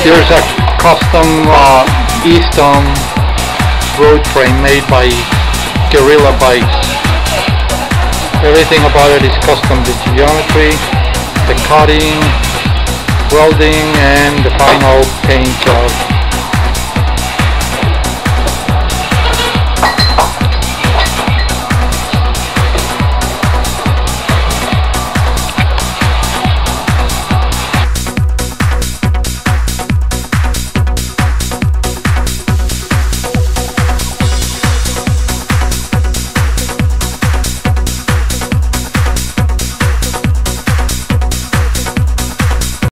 Here's a custom Easton road frame made by Guerrilla Bikes. Everything about it is custom: the geometry, the cutting, welding, and the final paint job.